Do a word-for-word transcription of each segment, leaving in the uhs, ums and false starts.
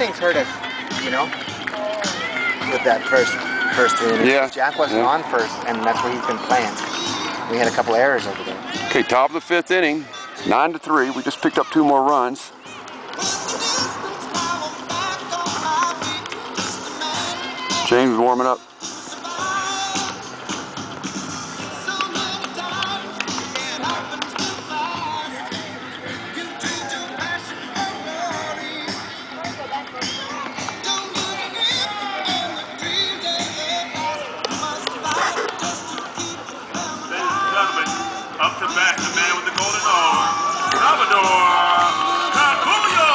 things hurt us, you know, with that first first three innings. Yeah. Jack wasn't yeah. on first, and that's where he's been playing. We had a couple errors over there. Okay, top of the fifth inning, nine to three. We just picked up two more runs. James is warming up. Up to bat, the man with the golden arm, Salvador Caculio.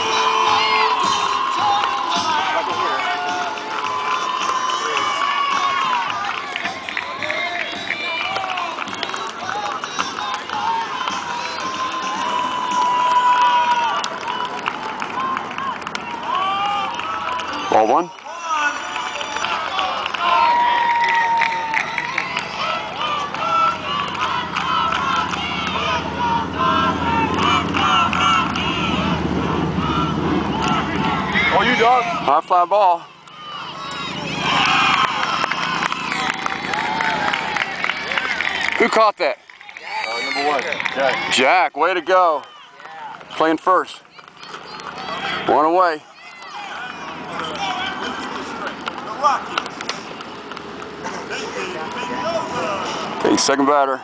Ball one. Oh, you dog. High fly ball. Who caught that? Uh, number one, Jack. Jack, way to go. Playing first. One away. Okay, second batter.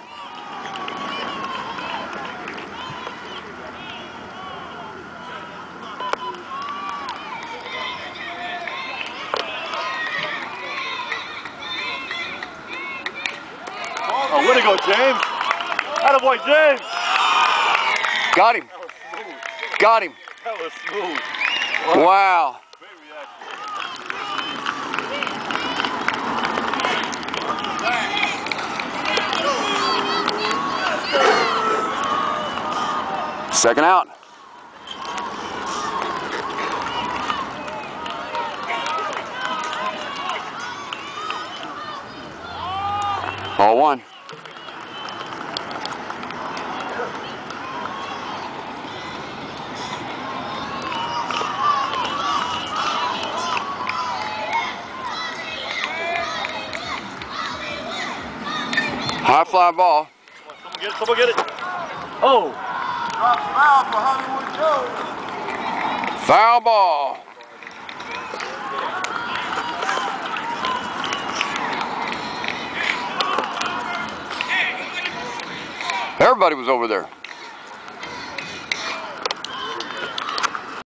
Oh, way to go, James. Attaboy, James. Got him. Got him. That was smooth. Wow. Second out. Ball one. High fly ball. Someone get it, someone get it. Oh. Drops foul for Hollywood Joe. Foul ball. Everybody was over there.